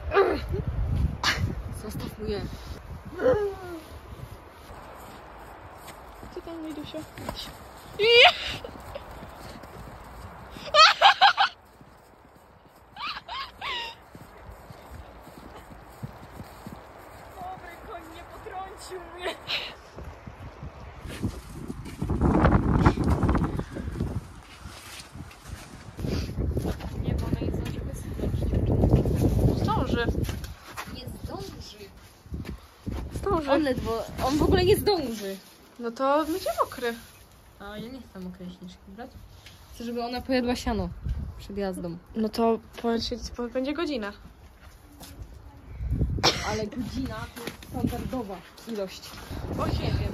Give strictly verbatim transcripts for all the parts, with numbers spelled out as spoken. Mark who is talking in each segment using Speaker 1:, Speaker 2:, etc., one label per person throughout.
Speaker 1: Zostaw mnie.
Speaker 2: Co tam, Midusia? Dobry koń nie potrącił mnie. Nie, bo ona nie zdąży wysypać. Zdąży.
Speaker 1: Nie zdąży.
Speaker 2: Zdąży.
Speaker 1: On ledwo, on w ogóle nie zdąży.
Speaker 2: No to będzie mokry.
Speaker 1: A ja nie chcę mokrej śnieżki brać. Chcę, żeby ona pojedła siano przed jazdą.
Speaker 2: No to powiem ci, będzie godzina.
Speaker 1: Ale godzina to jest standardowa ilość.
Speaker 2: O, nie wiem.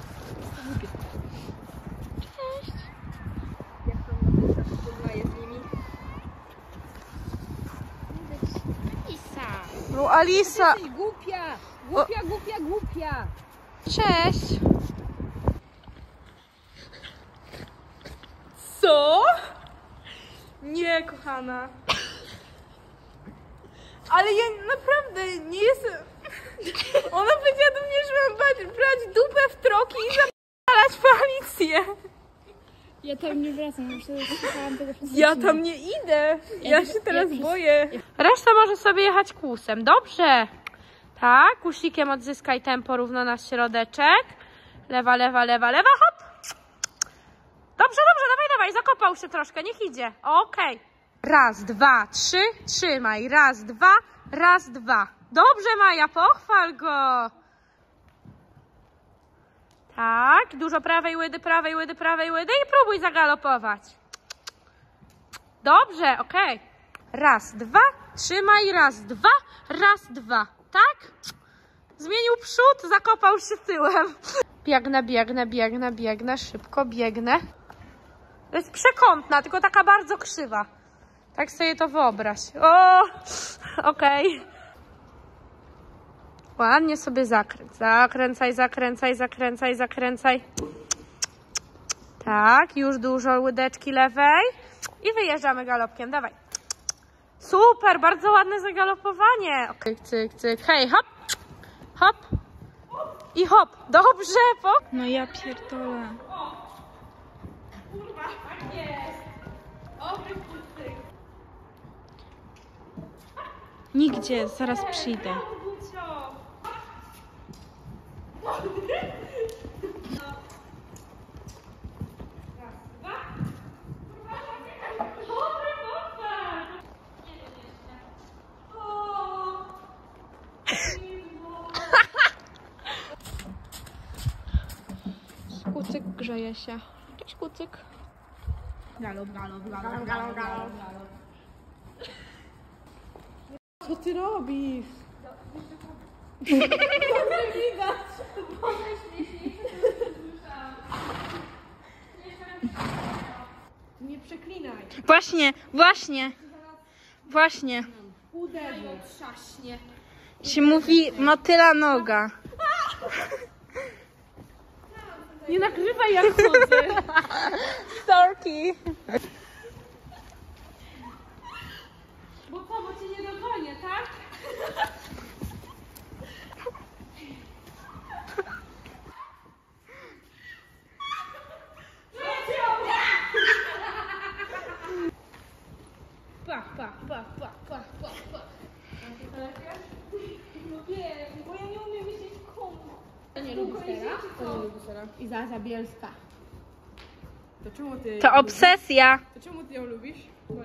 Speaker 1: Cześć! Jak tam Nadysia wspólna jest z nimi? Alisa!
Speaker 2: No Alisa!
Speaker 1: Jesteś głupia! Głupia, głupia, głupia!
Speaker 2: Cześć! Co? Nie, kochana. Ale ja naprawdę nie jestem... Ona powiedziała do mnie, że mam brać, brać dupę w troki i zapalać policję.
Speaker 3: Ja tam nie wracam, już słuchałam tego przez
Speaker 2: Ja tam nie idę. Ja
Speaker 3: Ja
Speaker 2: się
Speaker 3: też-
Speaker 2: teraz
Speaker 3: ja przez-
Speaker 2: boję. Reszta może sobie jechać kłusem. Dobrze. Tak, kusikiem odzyskaj tempo równo na środeczek. Lewa, lewa, lewa, lewa, hop. Dobrze, dobrze, dawaj, dawaj. Zakopał się troszkę, niech idzie. Okej. Raz, dwa, trzy. Trzymaj. Raz, dwa, raz, dwa. Dobrze, Maja, pochwal go. Tak, dużo prawej łydy, prawej łydy, prawej łydy i próbuj zagalopować. Dobrze, okej. Raz, dwa, trzymaj, raz, dwa, raz, dwa. Tak? Zmienił przód, zakopał się tyłem. Biegnę, biegnę, biegnę, biegnę, szybko biegnę. To jest przekątna, tylko taka bardzo krzywa. Tak sobie to wyobraź. O, okej. Okay. Ładnie sobie zakręć. Zakręcaj, zakręcaj, zakręcaj, zakręcaj. Tak, już dużo łydeczki lewej. I wyjeżdżamy galopkiem, dawaj. Super, bardzo ładne zagalopowanie. Cyk, cyk, cyk. Hej, hop, hop i hop. Dobrze, po...
Speaker 3: No ja pierdolę.
Speaker 2: Kurwa, tak jest. Dobry kucyk.
Speaker 3: Nigdzie, zaraz przyjdę. Kucyk grzeje się. Cześć, kucyk.
Speaker 1: Galop, galop, galop, galop, galop.
Speaker 2: Co ty robisz? Nie przeklinaj.
Speaker 3: Właśnie, właśnie. Właśnie.
Speaker 2: Uderzy. Trzaśnie.
Speaker 3: Się mówi motyla noga.
Speaker 2: Nie nagrywaj, jak chodzę.
Speaker 3: Storki.
Speaker 2: Bo co, bo cię nie dogonię, tak? Pach, pach, pach, pach, pach, pach, pach. No wiem, bo ja nie umiem myśleć komu.
Speaker 1: To nie lubi sera? To nie lubi sera.
Speaker 2: Iza Zabielska.
Speaker 4: To czemu ty...
Speaker 3: To obsesja.
Speaker 4: To czemu ty ją lubisz?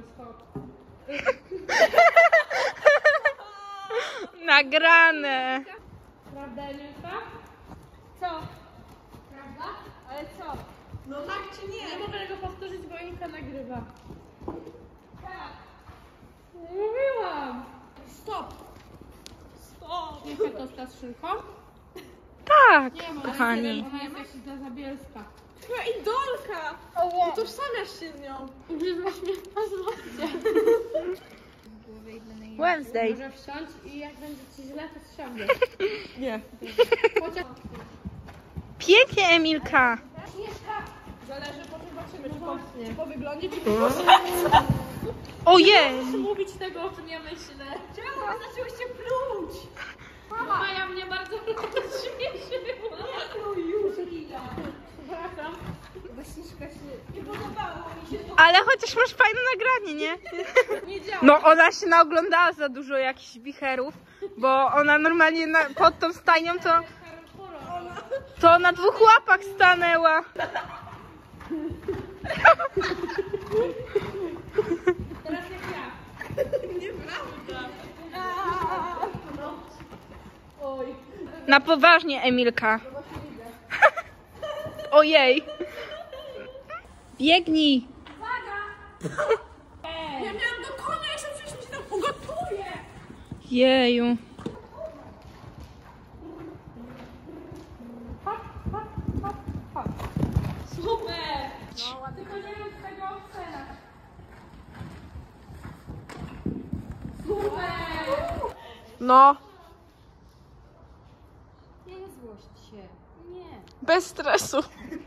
Speaker 3: Nagrane.
Speaker 2: Prawda, Emilka? Co? Prawda? Ale co? No tak czy nie? Nie mogę tego powtórzyć, bo Emilka nagrywa. Tak. Nie mówiłam. Stop. Stop. Nie chcę tosta z szynką?
Speaker 3: Tak,
Speaker 2: Nie ma.
Speaker 3: kochani.
Speaker 2: Ona jest jakaś za Zabielska.
Speaker 4: Twoja idolka! Utożsamiasz się z nią.
Speaker 2: Ugryzłaś mnie w paznokcie.
Speaker 3: Wednesday.
Speaker 2: Może wsiąść i jak będzie ci źle, to wsiądzie.
Speaker 4: Nie.
Speaker 2: Chociaż...
Speaker 3: Pięknie, Emilka.
Speaker 4: Zależy, po czym patrzymy, czy po,
Speaker 2: właśnie.
Speaker 4: czy po wyglądzie, czy po
Speaker 2: Ojej!
Speaker 4: Mówić tego, o czym ja myślę. Czemu zaczęłyście pluć? Mama, Maja mnie bardzo rozśmieszyła. No już, Lila. Przepraszam. Nie podobało mi się to.
Speaker 2: Ale chociaż masz fajne nagranie, nie?
Speaker 4: Nie działa.
Speaker 2: No ona się naoglądała za dużo jakichś wicherów, bo ona normalnie na, pod tą stajnią to... To na dwóch łapach stanęła.
Speaker 4: Teraz jak ja. Nieprawda. Oj.
Speaker 2: Na poważnie, Emilka. Ojej. Biegnij.
Speaker 4: Ja miałam do konia, jeszcze przecież mi się tam ugotuje.
Speaker 2: Jeju.
Speaker 4: Super. No, tylko nie wiem tego ocena. Super.
Speaker 2: No,
Speaker 1: Nie złość się. Nie.
Speaker 2: bez stresu.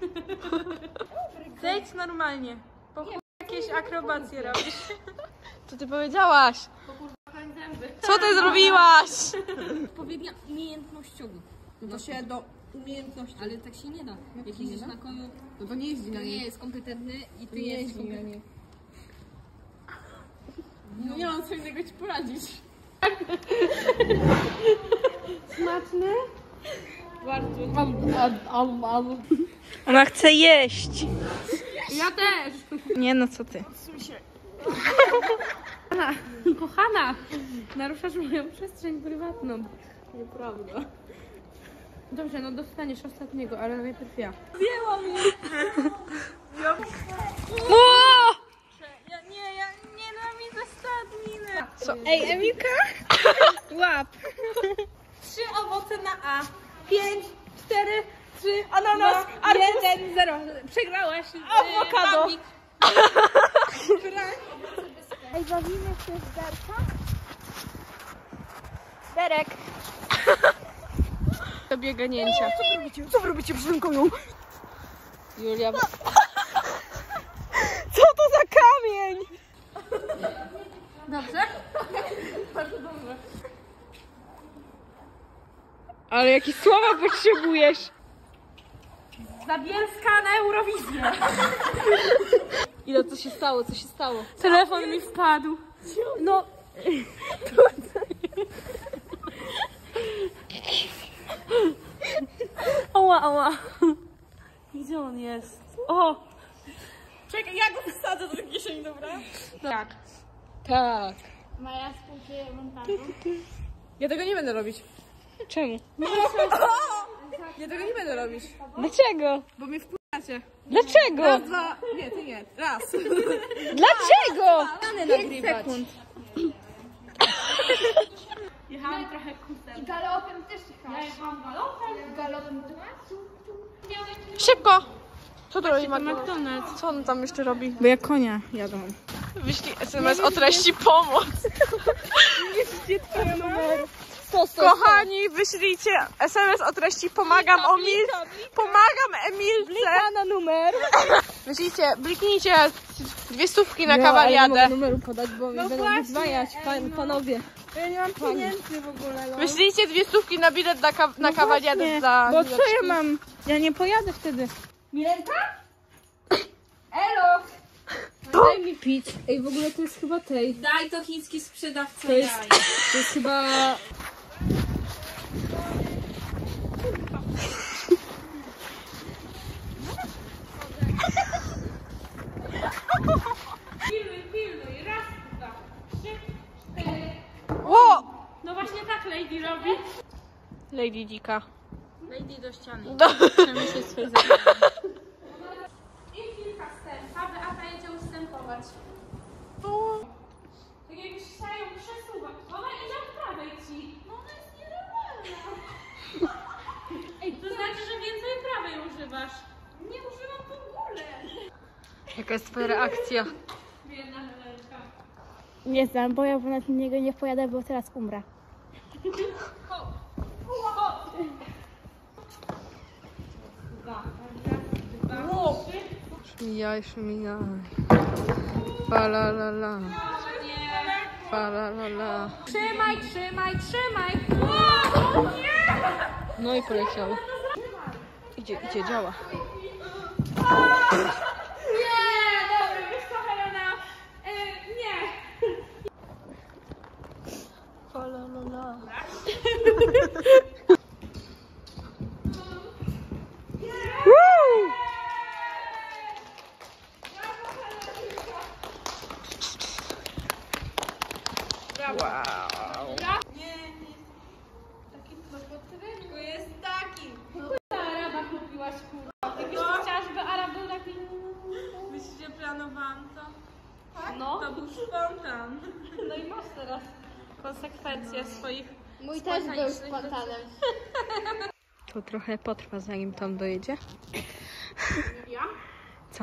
Speaker 2: Zejdź normalnie. Po chuj jakieś akrobacje robisz. Co ty powiedziałaś? Co ty zrobiłaś?
Speaker 1: Odpowiednia umiejętnościowo.
Speaker 4: No to się do umiejętności.
Speaker 1: Ale tak się nie da. Jak jeździsz na koniu,
Speaker 4: No to nie jeździ
Speaker 1: to
Speaker 4: na
Speaker 1: nie
Speaker 4: niej.
Speaker 1: jest kompetentny i ty
Speaker 4: Nie
Speaker 1: jesteś
Speaker 4: jeździ na
Speaker 1: kompetentny.
Speaker 4: niej. No nie mam co innego ci poradzić.
Speaker 2: Smaczny?
Speaker 4: Bardzo.
Speaker 2: Ona chce jeść.
Speaker 4: Ja też.
Speaker 2: Nie no, co ty?
Speaker 4: Kochana, naruszasz moją przestrzeń prywatną. Nieprawda. Dobrze, no dostaniesz ostatniego, ale najpierw ja.
Speaker 2: O! Ja, nie, ja nienawidzę stadniny. Co? Ej, Emilka? Łap.
Speaker 4: Trzy owoce na A. Pięć, cztery, trzy, ananas, jeden, zero. Przegrałaś.
Speaker 2: Awokado.
Speaker 3: Ej, bawimy się w Darka?
Speaker 2: Derek. Do bieganięcia.
Speaker 4: Co robicie? Co wy robicie przed konią?
Speaker 2: Julia. Co to za kamień?
Speaker 4: Dobrze? Bardzo dobrze.
Speaker 2: Ale jakie słowa potrzebujesz?
Speaker 4: Zabielska na Eurowizję.
Speaker 1: Ile co się stało, co się stało?
Speaker 2: Telefon mi wpadł.
Speaker 4: No.
Speaker 2: Ała, ała. Gdzie on jest? O!
Speaker 4: Czekaj, ja go wsadzę do kieszeni, dobra?
Speaker 2: Tak.
Speaker 1: Tak.
Speaker 3: Maja współczuje montażu.
Speaker 4: Ja tego nie będę robić.
Speaker 2: Czemu?
Speaker 4: Ja tego nie będę robić.
Speaker 2: Dlaczego?
Speaker 4: Bo mnie wpływacie.
Speaker 2: Dlaczego?
Speaker 4: Raz, dwa. Nie, ty nie. Raz.
Speaker 2: Dlaczego?
Speaker 1: Pięć sekund.
Speaker 4: Jechałam trochę kusem.
Speaker 3: I galopem też
Speaker 4: Ja
Speaker 3: jechałam.
Speaker 4: jechałam galopem.
Speaker 3: Galopem tu.
Speaker 2: Szybko! Co to robi
Speaker 4: McDonald's.
Speaker 2: Co on tam jeszcze robi?
Speaker 4: Bo ja konia jadą.
Speaker 2: Wyślij S M S o treści pomoc.
Speaker 1: Sto, sto,
Speaker 2: Kochani, wyślijcie S M S o treści pomagam Emil... Pomagam Emilce.
Speaker 1: na numer.
Speaker 2: Wyślijcie, bliknijcie dwie stówki na kawaliadę.
Speaker 1: numeru podać, bo no będą wyzwaniać pan, panowie.
Speaker 4: Ja nie mam pieniędzy w ogóle. No.
Speaker 2: Wyślijcie dwie stówki na bilet na, ka na kawaliadę za
Speaker 4: Bo co
Speaker 2: chwileczki.
Speaker 4: ja mam? Ja nie pojadę wtedy.
Speaker 3: Milenka? Elo!
Speaker 1: Daj mi pić. Ej, w ogóle to jest chyba tej.
Speaker 4: Daj to chiński sprzedawca
Speaker 1: To jest, to jest chyba...
Speaker 4: Pilnuj, pilnuj. Raz, dwa, trzy, cztery.
Speaker 2: Ło!
Speaker 4: No właśnie tak Lady robi.
Speaker 2: Lady Dika.
Speaker 4: Lady do ściany.
Speaker 2: Do...
Speaker 4: Przemyśleć swoje zachowanie. I kilka stęp, aby Ata jedzie ustępować. Tak jak się ją przesuwa. Ona idzie od prawej ci. No ona jest nienormalna. Ej, to znaczy, że więcej prawej używasz. Nie używam w ogóle.
Speaker 1: Jaka jest twoja reakcja?
Speaker 4: Biedna Helenka.
Speaker 3: Nie znam, bo ja na niego nie pojadę, bo teraz umrę.
Speaker 1: Szmijaj, szmijaj. Pa la la la. Fala, la, la.
Speaker 2: Trzymaj, trzymaj, trzymaj.
Speaker 1: No i poleciało. Idzie, idzie, działa.
Speaker 2: Nie, dobra, wiesz co, Helena? E, nie.
Speaker 1: Fala, la, la. Wow.
Speaker 2: To jest taki. Araba kupiłaś, kurwa. Jakbyś chciała, żeby Arab był taki...
Speaker 4: Myślisz, że planowałam to?
Speaker 2: No.
Speaker 4: To był spontan.
Speaker 2: No i masz teraz konsekwencje swoich...
Speaker 3: Mój też był spontanem.
Speaker 1: To trochę potrwa, zanim tam dojedzie.
Speaker 2: Ja?
Speaker 1: Co?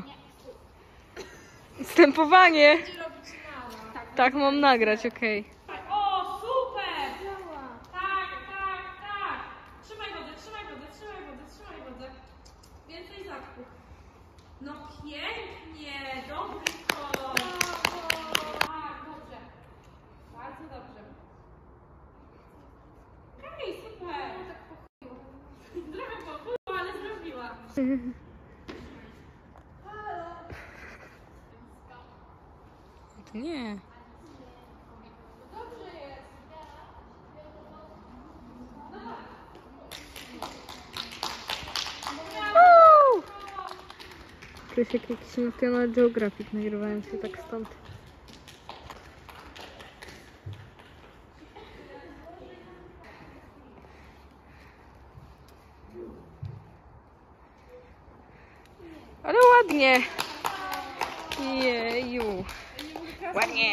Speaker 1: Stępowanie! Tak, mam nagrać, okej.
Speaker 2: O, super! Tak, tak, tak. Trzymaj wodę, trzymaj wodę, trzymaj wodę, trzymaj wodę. Więcej zatków. No pięknie, dobry kolor. Tak, dobrze. Bardzo dobrze. Okej, super. Trochę pochudła, ale zrobiła.
Speaker 1: To nie. Czuję się jak jakiś National Geographic, nagrywając się tak stąd. Ale ładnie. Jeju. Ładnie.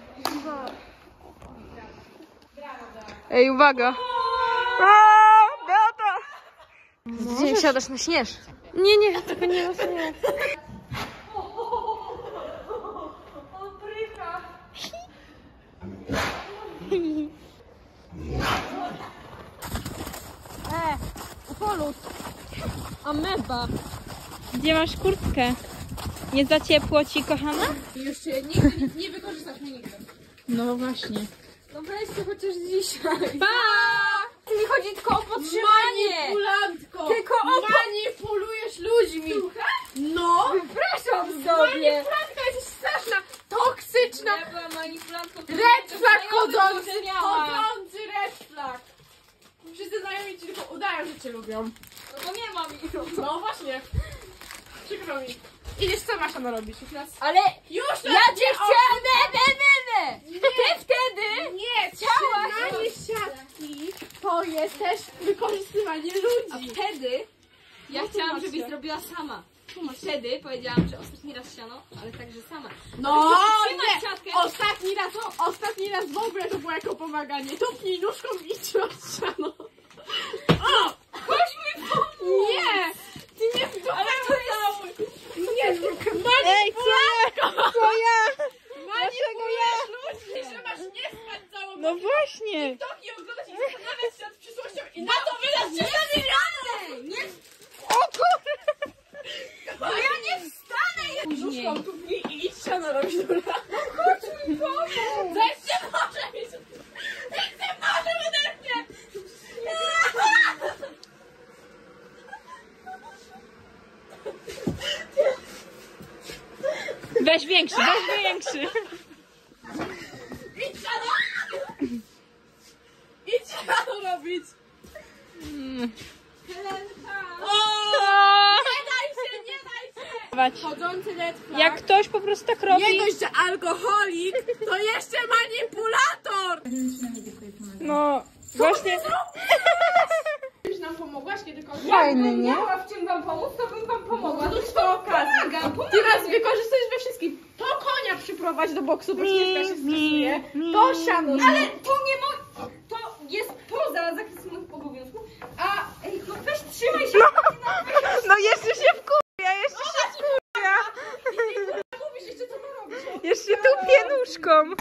Speaker 1: Ej, uwaga. Aaa, Beata! Gdzie siadasz na śnież? Nie, nie, tylko nie na śnież.
Speaker 2: E, upolut. Ameba. Gdzie masz kurtkę? Nie za ciepło ci, kochana?
Speaker 3: Jeszcze nigdy nic nie wykorzystasz mnie nigdy.
Speaker 2: No właśnie.
Speaker 3: No weźcie chociaż dzisiaj.
Speaker 2: Pa! Mi chodzi tylko o podtrzymanie.
Speaker 3: Manipulantko!
Speaker 2: Tylko o...
Speaker 3: Manipulujesz ludźmi! No!
Speaker 2: Przepraszam sobie.
Speaker 3: Manipulantka jest straszna! Toksyczna!
Speaker 2: Ja byłam manipulantką.
Speaker 3: Red flag chodzący!
Speaker 2: Chodzący.
Speaker 3: Chodzący red flag! Wszyscy znajomi ci tylko udają, że cię lubią.
Speaker 2: No bo nie mam ich.
Speaker 3: No właśnie. Przykro mi. Idziesz co masz tam robić? Już raz...
Speaker 2: Ale
Speaker 3: Już raz
Speaker 2: ja cię
Speaker 3: nie
Speaker 2: chciałam, ne, ne, ne, ne.
Speaker 3: Nie.
Speaker 2: Ty wtedy
Speaker 3: Nie,
Speaker 2: Chciałaś.
Speaker 3: trzymanie siatki to jest też wykorzystywanie ludzi.
Speaker 2: wtedy ja
Speaker 3: No
Speaker 2: chciałam,
Speaker 3: tłumacz
Speaker 2: żebyś
Speaker 3: się.
Speaker 2: zrobiła sama. I wtedy powiedziałam, że ostatni raz siano, ale także sama.
Speaker 3: No
Speaker 2: Trzymaj
Speaker 3: nie!
Speaker 2: siatkę.
Speaker 3: Ostatni raz, ostatni raz w ogóle to było jako pomaganie. Tupnij nóżką i trzymasz siano. O!
Speaker 2: Chodź mi pomóc.
Speaker 3: Nie! Ty nie w dupę
Speaker 2: Ale to jest...
Speaker 3: Nie,
Speaker 1: Ej, co ja? Co ja?
Speaker 3: manipulujesz ludzi, że masz nie spać całą
Speaker 1: No właśnie.
Speaker 3: TikToki oglądać i zastanawiać się nad przyszłością i na to wydasz trzy miliony!
Speaker 2: Nie,
Speaker 1: O kurde.
Speaker 2: bo ja nie wstanę.
Speaker 3: Nóżką tupnij i idź siano robić, dobra? Chodź mi pomóc! Weź się może mieć! Weź się może ode mnie!
Speaker 2: Weź większy, weź większy.
Speaker 3: Idź siano! Idź siano robić!
Speaker 2: Helenka.
Speaker 3: Nie daj się, nie daj się! Chodzący red flag.
Speaker 2: Jak ktoś po prostu tak robi...
Speaker 3: Nie dość, że alkoholik, to jeszcze manipulator!
Speaker 2: No, właśnie...
Speaker 3: Już nam pomogłaś kiedykolwiek?
Speaker 1: Fajny, nie?
Speaker 2: miała w czym wam pomóc, to bym wam pomogła.
Speaker 3: No to okazja. Ty nas wykorzystujesz we wszystkim. To konia przyprowadź do boksu, bo śnieżka się stresuje. To siano.
Speaker 2: Ale to nie mo... To jest poza zakresem moich obowiązków. A, ej, no weź trzymaj się.
Speaker 1: No jeszcze się wkurwia, jeszcze się wkurwia.
Speaker 3: Mówisz jeszcze, co ma robić.
Speaker 1: Jeszcze tupie nóżką.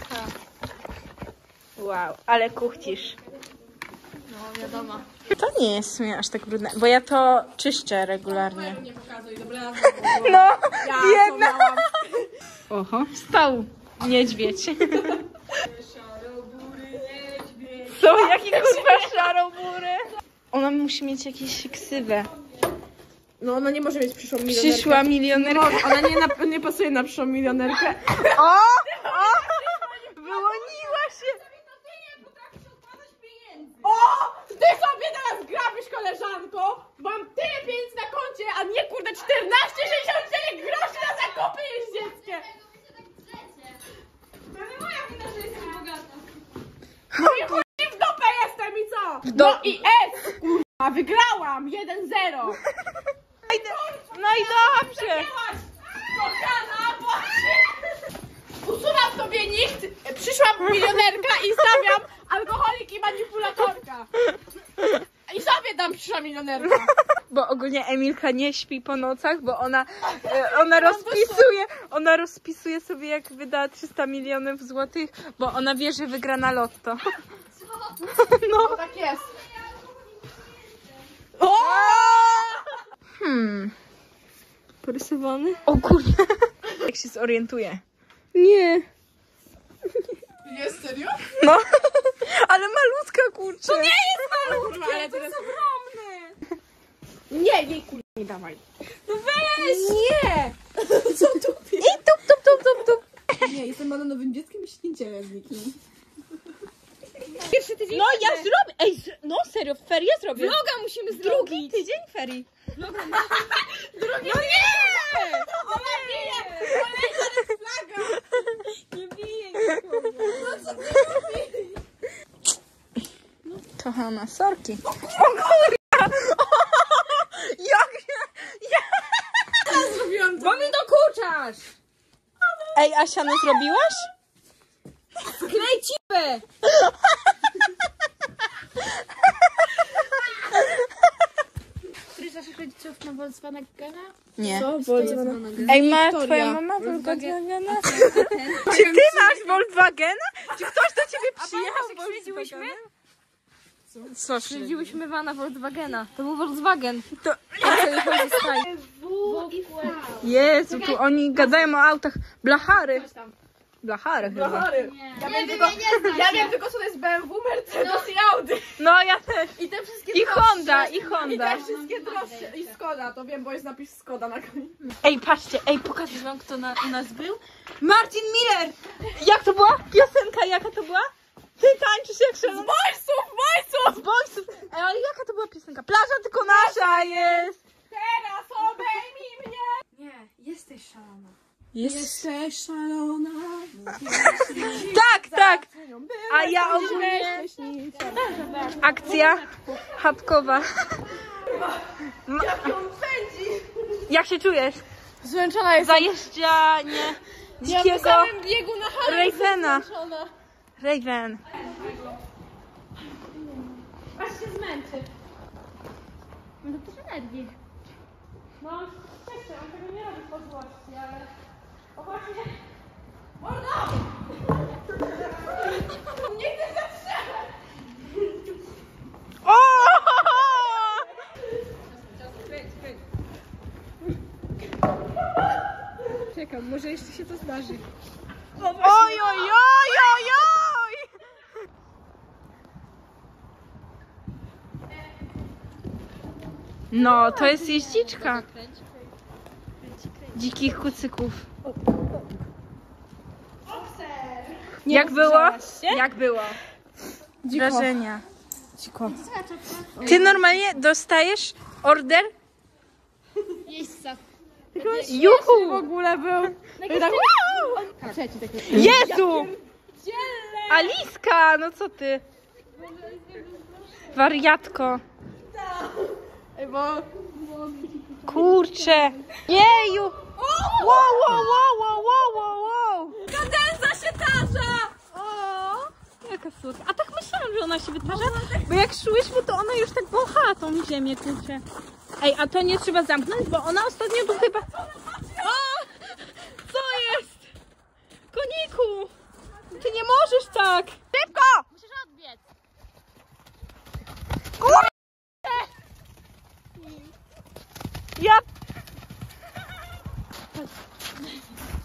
Speaker 1: Wow, ale kuchcisz.
Speaker 2: No, wiadomo.
Speaker 1: To nie jest w sumie aż tak brudne, bo ja to czyszczę regularnie.
Speaker 3: Nie pokazuj, dobra.
Speaker 1: No,
Speaker 3: Ja
Speaker 1: jedna.
Speaker 3: to miałam.
Speaker 1: Oho, stał niedźwiedź.
Speaker 2: Taki kurwa szarobury. Ona musi mieć jakieś ksywę.
Speaker 3: No ona nie może mieć przyszłą milionerkę.
Speaker 2: Przyszła milionerka.
Speaker 3: No, ona nie, na, nie pasuje na przyszłą milionerkę.
Speaker 2: O! O! Wyłoniła się!
Speaker 3: O! Ty sobie teraz grabisz, koleżanko! Mam tyle pieniędzy na koncie, a nie kurde czternaście sześćdziesiąt dziewięć groszy na zakupy jeździeckie!
Speaker 4: To nie moja wina, że jestem bogata.
Speaker 3: No i chuj w dupę jestem i co?
Speaker 2: Do-
Speaker 3: No i S, kurwa, wygrałam! jeden zero!
Speaker 2: No i dobrze!
Speaker 3: Kochana, bo usuwam sobie nikt, przyszła milionerka i stawiam alkoholik i manipulatorka. I sobie dam przyszła milionerka.
Speaker 2: Bo ogólnie Emilka nie śpi po nocach, bo ona, e, ona rozpisuje, ona rozpisuje sobie jak wyda trzysta milionów złotych, bo ona wie, że wygra na lotto.
Speaker 3: No tak jest.
Speaker 2: O! Hmm.
Speaker 1: Porysowany?
Speaker 2: O kurde. Jak się zorientuje. Nie.
Speaker 3: Jest serio?
Speaker 2: No. Ale malutka kurczę. To nie
Speaker 3: jest malutkie, ale to jest ogromne. Nie, jej kurwa nie dawaj.
Speaker 2: No weź.
Speaker 3: Nie! Co tu
Speaker 2: I tup, tup, tup, tup, tup.
Speaker 3: Nie, jestem bananowym dzieckiem i się nie dzielę z nikim.
Speaker 2: Pierwszy tydzień. No ja zrobię. Ej, z... no serio, ferie zrobię.
Speaker 1: Vloga musimy zrobić.
Speaker 2: Drugi tydzień ferii.
Speaker 3: Drugi no nie! Ona bije! Kolejna jest flaga!
Speaker 1: Nie biję nikogo.
Speaker 3: No co ty robisz?
Speaker 2: Kochana, sorki. O kurwa! Jak ja...
Speaker 3: Ja zrobiłam to.
Speaker 1: Bo mi dokuczasz!
Speaker 2: Ej, Asia, no zrobiłaś?
Speaker 1: Klej cipę! Któryś z naszych rodziców na Volkswagena?
Speaker 2: Nie.
Speaker 3: Co?
Speaker 2: Ej, ma
Speaker 3: Wiktoria.
Speaker 2: twoja mama Volkswagena? Czy ty masz Volkswagena? Czy ktoś do ciebie przyjechał Volkswagenem? Co
Speaker 1: Śledziłyśmy vana Volkswagena. To był Volkswagen.
Speaker 2: To...
Speaker 1: A co nie chodzi staj?
Speaker 2: Jezu, tu oni gadają o autach. Blachary. Blachary chyba.
Speaker 3: Blachary. Ja wiem tylko, ja wiem tylko co to jest B M W, Mercedes i Audi.
Speaker 2: No ja też.
Speaker 3: I te wszystkie
Speaker 2: I
Speaker 3: droższe.
Speaker 2: Honda, i
Speaker 3: I
Speaker 2: Honda.
Speaker 3: te wszystkie droższe. I Skoda, to wiem, bo jest napis Skoda na koniec.
Speaker 2: Ej, patrzcie, ej, pokażę wam, kto na, u nas był. Martin Miller! Jak to była? Piosenka, jaka to była? Ty tańczysz jak szalona.
Speaker 3: Boysów, boysów!
Speaker 2: Z Boysów. Ej, ale jaka to była piosenka? Plaża tylko nasza jest.
Speaker 3: Teraz obejmij mnie!
Speaker 1: Nie, jesteś szalona.
Speaker 2: Jest.
Speaker 3: Jesteś szalona.
Speaker 2: Tak, tak. A ja ogólnie... Akcja chatkowa. Ma-
Speaker 3: Jak ją pędzi!
Speaker 2: Jak się czujesz?
Speaker 3: Zmęczona jest.
Speaker 2: Zajeżdżanie
Speaker 3: Ja w
Speaker 2: dzikiego
Speaker 3: samym biegu na halę
Speaker 2: Ravena.
Speaker 3: zmęczona.
Speaker 2: Raven.
Speaker 1: Aż się zmęczy. No to też energii.
Speaker 2: No, cieszę, on tego nie robi po złości, ale... O właśnie...
Speaker 3: Nie chcę zastrzelać!
Speaker 2: O!
Speaker 1: Czekam, może jeszcze się to zdarzy.
Speaker 2: Oj, oj, oj, oj, oj! No, to jest jeździczka. Dzikich kucyków. Jak było? Jak było? Wrażenia.
Speaker 3: Dziko.
Speaker 2: Ty normalnie dostajesz order?
Speaker 1: Jeźdźca.
Speaker 2: Juhu!
Speaker 3: W ogóle był. I tak, trzeci taki.
Speaker 2: Jezu! Aliska, no co ty? Wariatko.
Speaker 3: Ej, bo...
Speaker 2: Kurczę. Jeju! Wow, wow, wow, wow, wow, wow, wow.
Speaker 1: Kadenza się tarza!
Speaker 2: O, jaka słodka. A tak myślałam, że ona się wytarza, bo jak szłyśmy, to ona już tak wąchała tą ziemię, kurczę. Ej, a to nie trzeba zamknąć, bo ona ostatnio tu chyba... O! Co jest? Koniku! Ty nie możesz tak! Szybko!
Speaker 1: Musisz odbiec.
Speaker 2: Kurczę! Ja...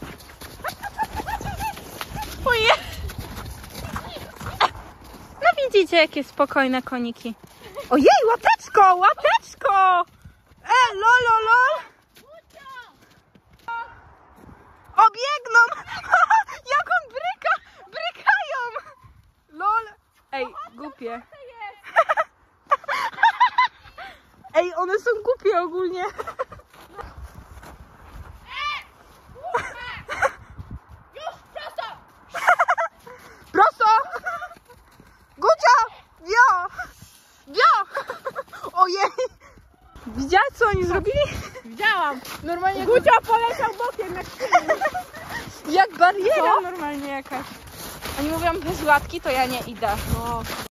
Speaker 2: Oje! No Widzicie, jakie spokojne koniki. Ojej, łapeczko, łapeczko! E, lolo, lol! Obiegną! Jak on bryka! Brykają! Lol! Ej, głupie. Ej, one są głupie ogólnie.
Speaker 3: Już, prosto!
Speaker 2: Prosto! Gucia! Wio! Wio! Ojej! Widziałaś, co oni zrobili?
Speaker 3: Widziałam.
Speaker 2: Normalnie
Speaker 3: Gucia poleciał bokiem jak
Speaker 2: jak bariera normalnie jakaś. Oni mówią bez łapki, to ja nie idę.
Speaker 3: No.